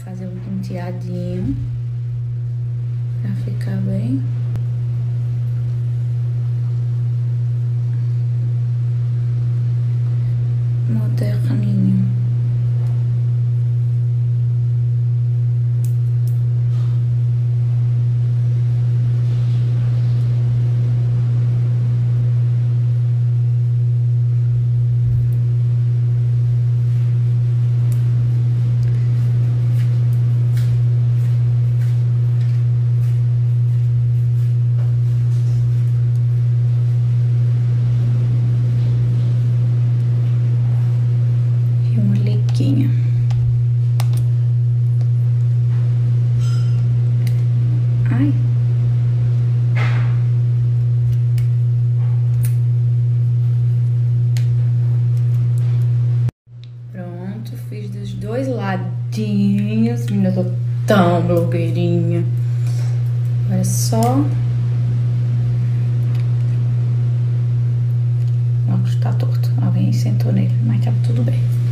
fazer um penteadinho pra ficar bem. Moderninho. Ai. Pronto, fiz dos dois ladinhos. Menina, eu tô tão blogueirinha. Agora é só... O óculos tá torto. Alguém sentou nele, mas tá tudo bem.